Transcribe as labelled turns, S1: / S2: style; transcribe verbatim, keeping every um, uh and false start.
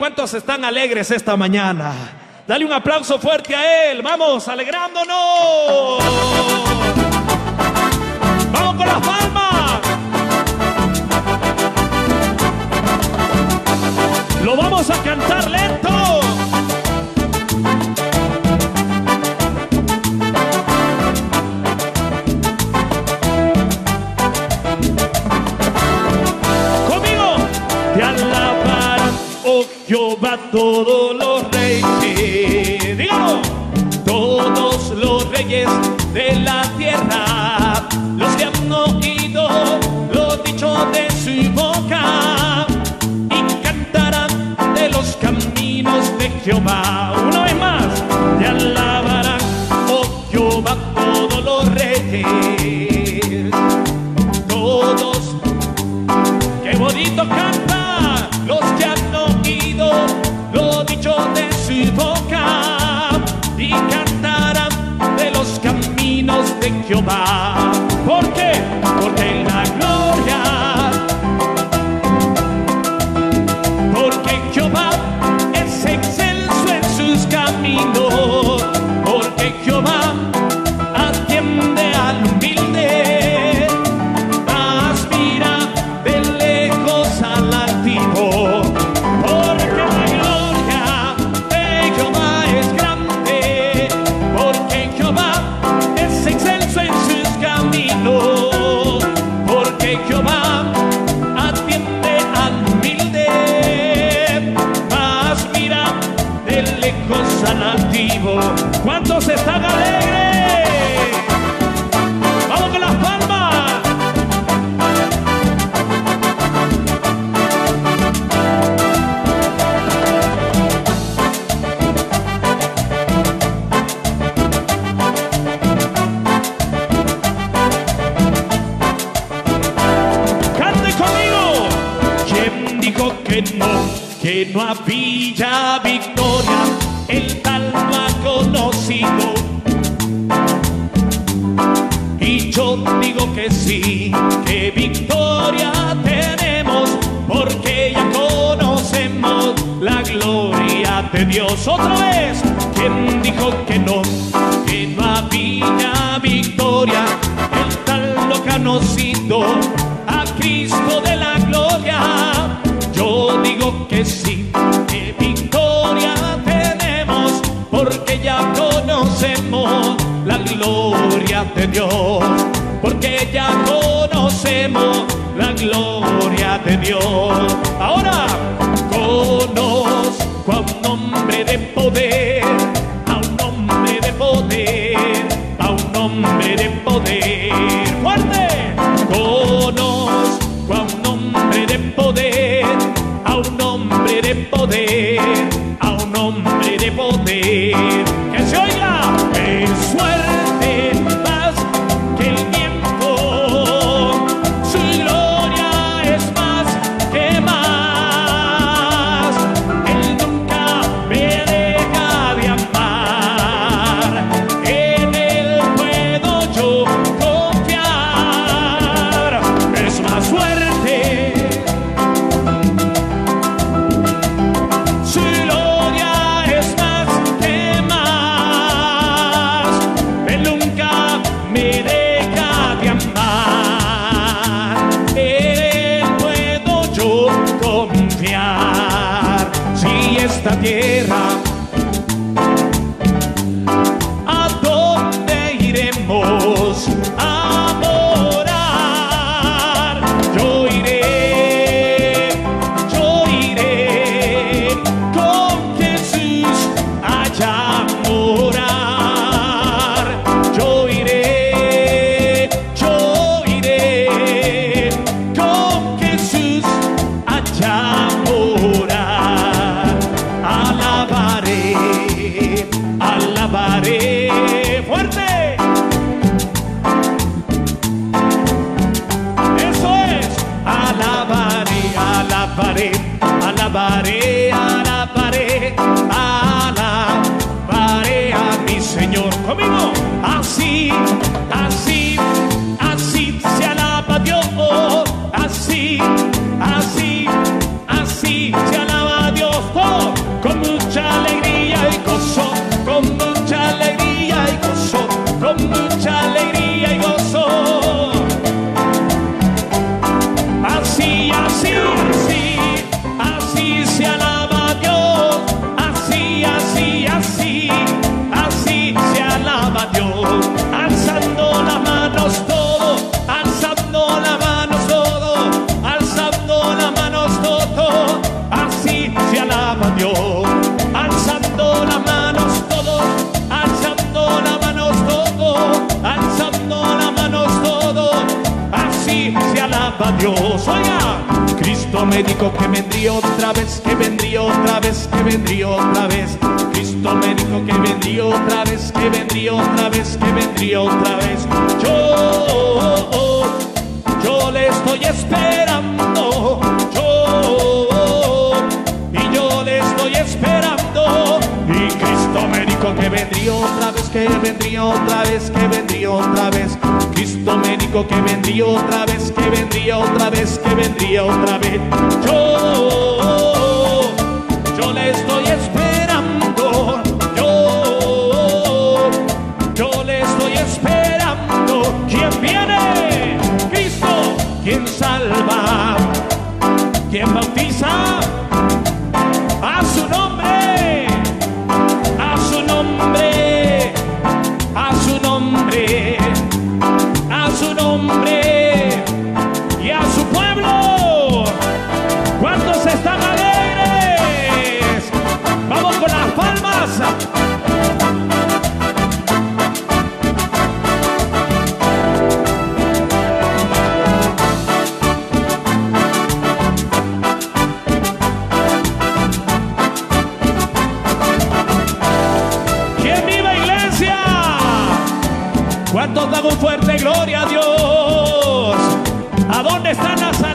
S1: ¿Cuántos están alegres esta mañana? Dale un aplauso fuerte a Él. Vamos, alegrándonos. Vamos con las palmas. Lo vamos a cantar lento. Conmigo. Te alabarán, oh Jehová, todos los reyes. Dígalo. Todos los reyes de la tierra, los que han oído lo dicho de su boca, los caminos de Jehová. Una vez más, te alabarán, oh Jehová, todos los reyes. Todos, qué bonito canta, los que han oído lo dicho de su boca, y cantarán de los caminos de Jehová. ¿Por qué? Porque en la gloria, Jehová es excelso en sus caminos, porque Jehová atiende al humilde, mas mira de lejos al altivo. Porque la gloria de Jehová es grande, porque Jehová es excelso en sus caminos, porque Jehová atiende al humilde, lejos al altivo. ¿Cuántos están alegres? ¡Vamos con las palmas! ¡Cante conmigo! ¿Quién dijo que no? Que no había victoria, el tal no ha conocido. Y yo digo que sí, que victoria tenemos, porque ya conocemos la gloria de Dios. Otra vez, ¿quién dijo que no? Que no había victoria, el tal no ha conocido a Cristo de la gloria. Yo digo que sí, que victoria tenemos, porque ya conocemos la gloria de Dios, porque ya conocemos la gloria de Dios. Ahora conozco a un hombre de poder, a un hombre de poder, a un hombre de poder. ¡Fuerte! Conozco a un hombre de poder, a un hombre de poder, a un hombre de poder. ¡Que se oiga! Es fuerte más que el tiempo, su gloria es más que más. Él nunca me deja de amar, en Él puedo yo confiar. Es más fuerte, su gloria es más que más. Él nunca me deja de amar, en Él puedo yo confiar. Si esta tierra, ¿a dónde iremos a morar? Yo iré, yo iré con Jesús allá a morar. Yo iré, yo iré con Jesús allá a morar. Alabaré voz, oiga. Cristo me dijo que vendría otra vez, que vendría otra vez, que vendría otra vez. Cristo me dijo que vendría otra vez, que vendría otra vez, que vendría otra vez. Yo, yo le estoy esperando, yo, y yo le estoy esperando. Y Cristo me dijo que vendría otra vez, que vendría otra vez, que vendría otra vez. Cristo me dijo que vendría otra vez, que vendría otra vez, que vendría otra vez. Yo, yo le estoy esperando, yo, yo le estoy esperando. ¿Quién viene? Cristo. ¿Quién salva? ¿Quién bautiza? A su nombre, a su nombre, a su nombre, a su nombre y a su pueblo. ¿Cuántos están alegres? Vamos con las palmas. ¿Cuántos dan un fuerte gloria a Dios? ¿A dónde están las